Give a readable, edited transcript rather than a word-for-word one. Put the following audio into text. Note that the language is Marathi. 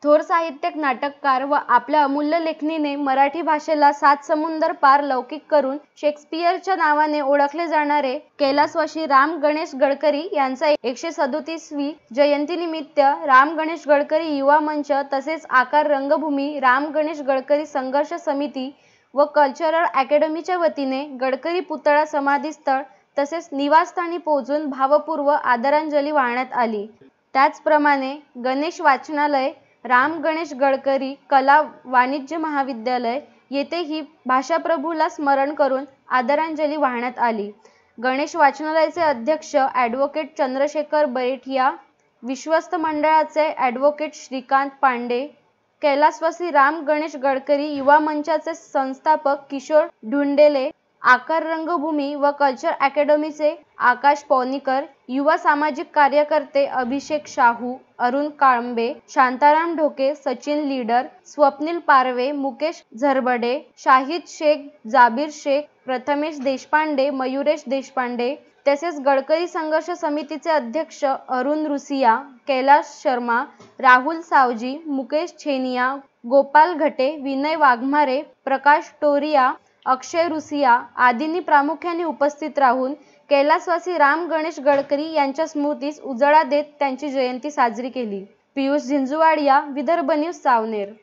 थोर साहित्यिक, नाटककार व आपल्या अमूल्य लेखणीने मराठी भाषेला 7 समुंदर पार लौकिक करून शेक्सपियरच्या नावाने ओळखले जाणारे कैलासवासी राम गणेश गडकरी यांचा 137वी जयंतीनिमित्त राम गणेश गडकरी युवा मंच तसेच आकार रंगभूमी, राम गणेश गडकरी संघर्ष समिती व कल्चरल अकॅडमीच्या वतीने गडकरी पुतळा, समाधीस्थळ तसेच निवासस्थानी पोहोचून भावपूर्व आदरांजली वाहण्यात आली। त्याचप्रमाणे गणेश वाचनालय, राम गणेश गडकरी कला वाणिज्य महाविद्यालय येथेही भाषाप्रभूला स्मरण करून आदरांजली वाहण्यात आली। गणेश वाचनालयाचे अध्यक्ष ॲडव्होकेट चंद्रशेखर बैठिया, विश्वस्त मंडळाचे ॲडव्होकेट श्रीकांत पांडे, कैलासवासी राम गणेश गडकरी युवा मंचाचे संस्थापक किशोर ढुंडेले, आकार रंगभूमी व कल्चर अकॅडमीचे आकाश पौनीकर, युवा सामाजिक कार्यकर्ते अभिषेक शाहू, अरुण काळंबे, शांताराम ढोके, सचिन लीडर, स्वप्नील पारवे, मुकेश झरबडे, शाहिद शेख, जाबीर शेख, प्रथमेश देशपांडे, मयुरेश देशपांडे तसेच गडकरी संघर्ष समितीचे अध्यक्ष अरुण रुसिया, कैलाश शर्मा, राहुल सावजी, मुकेश छेनिया, गोपाल घटे, विनय वाघमारे, प्रकाश टोरिया, अक्षय रुसिया आदींनी प्रामुख्याने उपस्थित राहून कैलासवासी राम गणेश गडकरी यांच्या स्मृतीस उजाळा देत त्यांची जयंती साजरी केली। पियुष झिंजुवाडिया, विदर्भ न्यूज, सावनेर।